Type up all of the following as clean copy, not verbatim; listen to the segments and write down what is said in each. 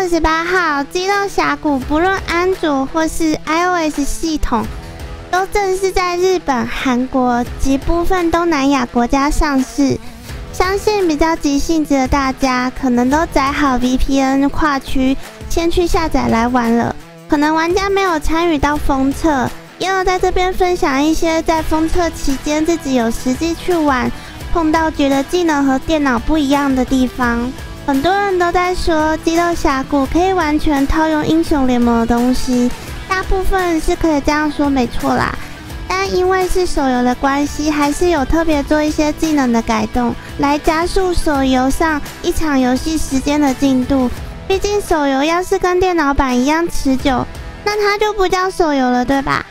28号，肌肉峡谷不论安卓或是 iOS 系统，都正式在日本、韩国及部分东南亚国家上市。相信比较急性子的大家，可能都载好 VPN 跨区，先去下载来玩了。可能玩家没有参与到封测，也有在这边分享一些在封测期间自己有实际去玩，碰到觉得技能和电脑不一样的地方。很多人都在说肌肉峡谷可以完全套用英雄联盟的东西，大部分是可以这样说没错啦。但因为是手游的关系，还是有特别做一些技能的改动，来加速手游上一场游戏时间的进度。毕竟手游要是跟电脑版一样持久，那它就不叫手游了，对吧？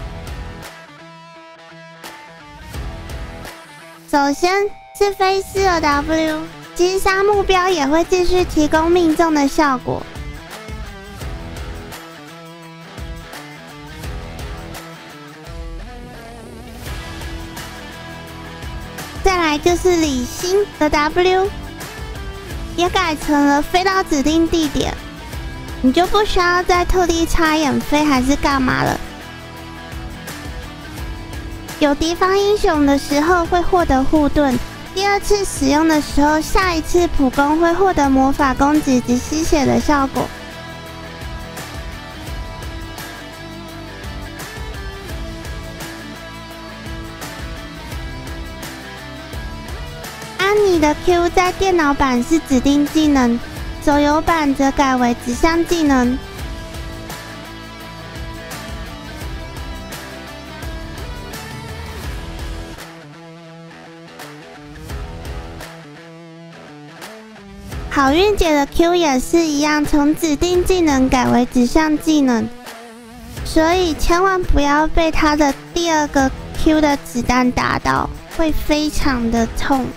首先是飞丝的 W， 击杀目标也会继续提供命中的效果。再来就是李欣的 W， 也改成了飞到指定地点，你就不需要再特地插眼飞还是干嘛了。有敌方英雄的时候会获得护盾，第二次使用的时候，下一次普攻会获得魔法攻击及吸血的效果。安妮的 Q 在电脑版是指定技能，手游版则改为指向技能。好运姐的 Q 也是一样，从指定技能改为指向技能，所以千万不要被她的第二个 Q 的子弹打到，会非常的痛。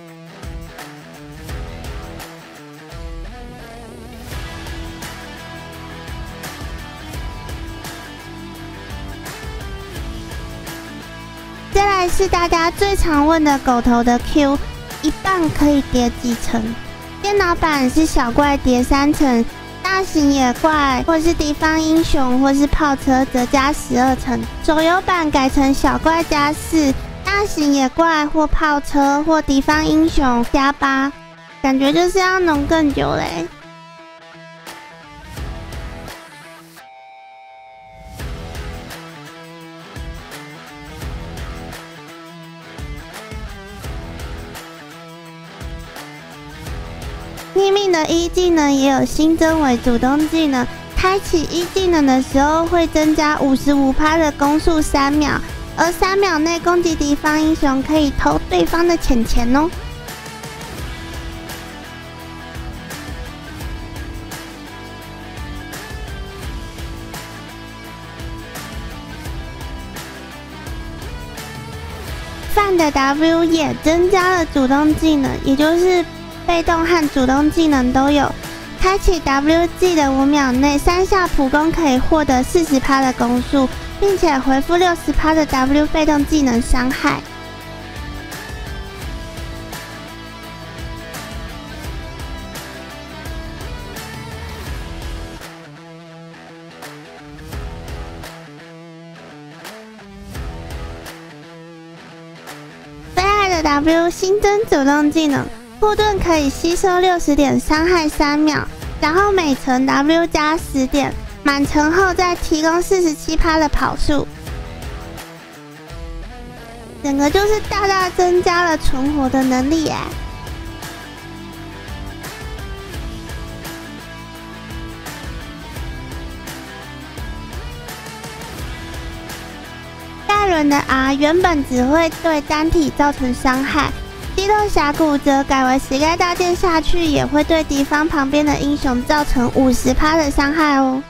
再来是大家最常问的狗头的 Q， 一半可以叠几层？电脑版是小怪叠3层，大型野怪或是敌方英雄或是炮车则加12层。手游版改成小怪加4，大型野怪或炮车或敌方英雄加8，感觉就是要弄更久嘞。逆命的1技能也有新增为主动技能，开启1技能的时候会增加 55% 的攻速3秒，而3秒内攻击敌方英雄可以偷对方的钱钱哦。范的 W 也增加了主动技能，也就是被动和主动技能都有。开启 WG 的5秒内3下普攻可以获得 40% 的攻速，并且回复 60% 的 W 被动技能伤害。飞爱的 W 新增主动技能。护盾可以吸收60点伤害3秒，然后每层 W 加10点，满层后再提供 47% 的跑速，整个就是大大增加了存活的能力耶。盖伦的 R 原本只会对单体造成伤害。肌肉峡谷则改为膝盖大剑下去也会对敌方旁边的英雄造成 50% 的伤害哦。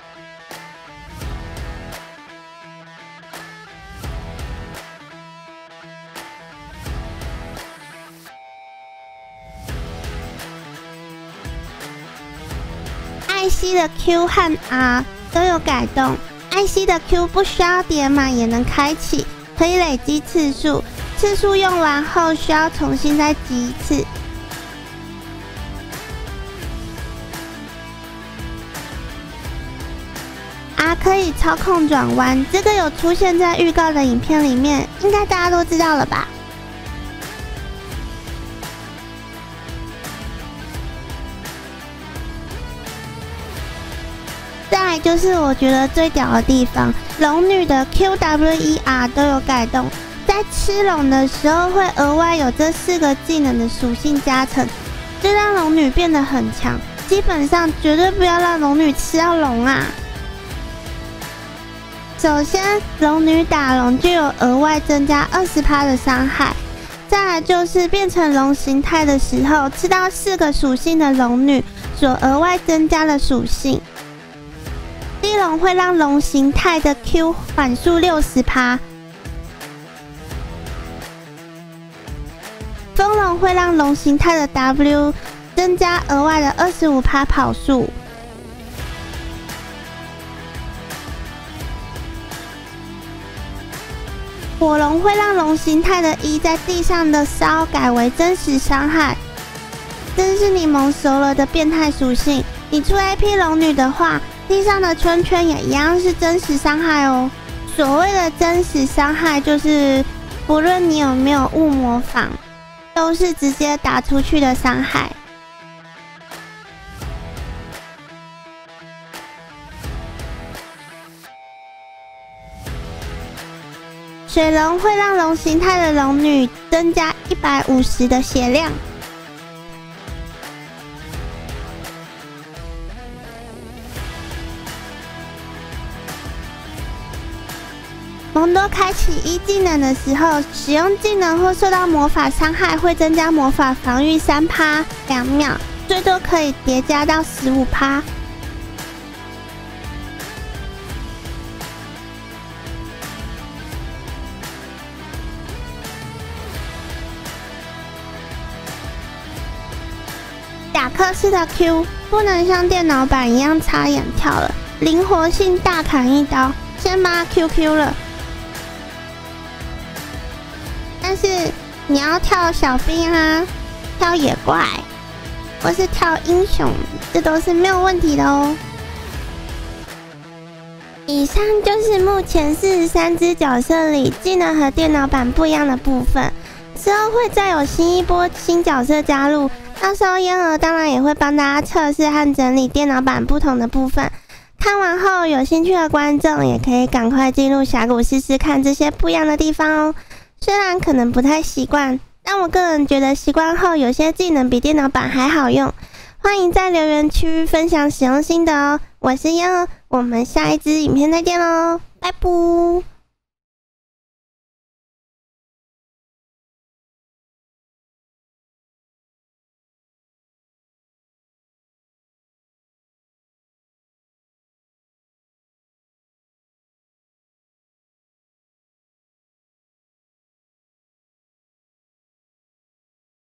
艾希的 Q 和 R 都有改动，艾希的 Q 不需要叠满也能开启，可以累积次数。次数用完后需要重新再集一次。 可以操控转弯，这个有出现在预告的影片里面，应该大家都知道了吧？再来就是我觉得最屌的地方，龙女的 QWER 都有改动，在吃龙的时候会额外有这4个技能的属性加成，这让龙女变得很强。基本上绝对不要让龙女吃到龙啊！首先，龙女打龙就有额外增加20%的伤害。再来就是变成龙形态的时候，吃到4个属性的龙女所额外增加的属性。地龙会让龙形态的 Q 缓速60%，风龙会让龙形态的 W 增加额外的25%跑速。火龙会让龙形态的E在地上的烧改为真实伤害，真是你蒙熟了的变态属性。你出 AP 龙女的话，地上的圈圈也一样是真实伤害哦。所谓的真实伤害，就是不论你有没有误模仿，都是直接打出去的伤害。水龙会让龙形态的龙女增加150的血量。蒙多开启1技能的时候，使用技能或受到魔法伤害会增加魔法防御3%， 2秒，最多可以叠加到15%。贾克斯的 Q 不能像电脑版一样插眼跳了，灵活性大砍一刀，先把他 QQ 了。但是你要跳小兵啊，跳野怪，或是跳英雄，这都是没有问题的哦。以上就是目前43只角色里技能和电脑版不一样的部分，之后会再有新一波新角色加入，到时候嫣儿当然也会帮大家测试和整理电脑版不同的部分。看完后有兴趣的观众也可以赶快进入峡谷试试看这些不一样的地方哦。虽然可能不太习惯，但我个人觉得习惯后有些技能比电脑版还好用。欢迎在留言区分享使用心得哦。我是嫣儿，我们下一支影片再见喽，拜拜。